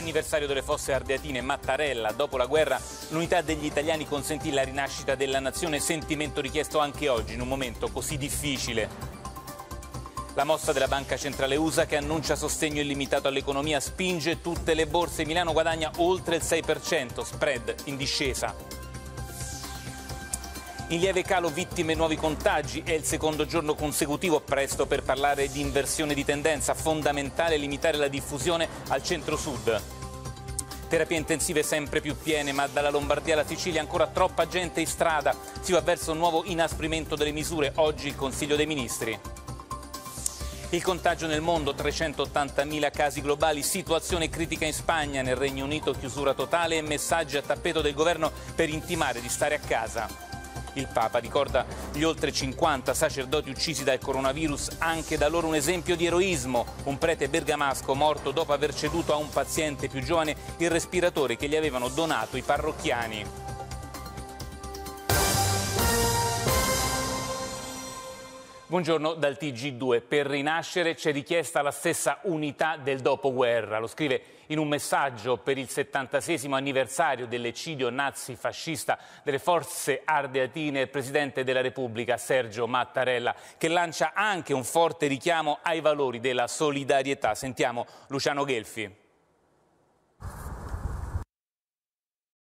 Anniversario delle Fosse Ardeatine, Mattarella. Dopo la guerra l'unità degli italiani consentì la rinascita della nazione, sentimento richiesto anche oggi in un momento così difficile. La mossa della Banca Centrale USA che annuncia sostegno illimitato all'economia spinge tutte le borse. Milano guadagna oltre il 6%, spread in discesa. In lieve calo vittime e nuovi contagi, è il secondo giorno consecutivo, presto per parlare di inversione di tendenza, fondamentale limitare la diffusione al centro-sud. Terapie intensive sempre più piene, ma dalla Lombardia alla Sicilia ancora troppa gente in strada. Si va verso un nuovo inasprimento delle misure, oggi il Consiglio dei Ministri. Il contagio nel mondo, 380.000 casi globali, situazione critica in Spagna, nel Regno Unito chiusura totale e messaggi a tappeto del governo per intimare di stare a casa. Il Papa ricorda gli oltre 50 sacerdoti uccisi dal coronavirus, anche da loro un esempio di eroismo. Un prete bergamasco morto dopo aver ceduto a un paziente più giovane il respiratore che gli avevano donato i parrocchiani. Buongiorno dal TG2. Per rinascere c'è richiesta la stessa unità del dopoguerra. Lo scrive in un messaggio per il 76° anniversario dell'eccidio nazifascista delle Fosse Ardeatine il Presidente della Repubblica Sergio Mattarella, che lancia anche un forte richiamo ai valori della solidarietà. Sentiamo Luciano Gelfi.